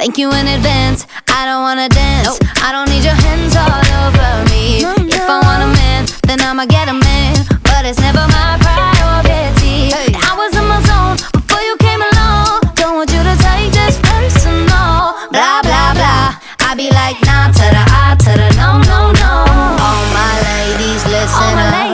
Thank you in advance, I don't wanna dance. Nope. I don't need your hands all over me. No, If I no. want a man, then I'ma get a man. But it's never my priority. Hey. I was in my zone before you came along. Don't want you to take this personal. Blah, blah, blah. I be like, nah to the I to the no, no, no. All my ladies, listen up.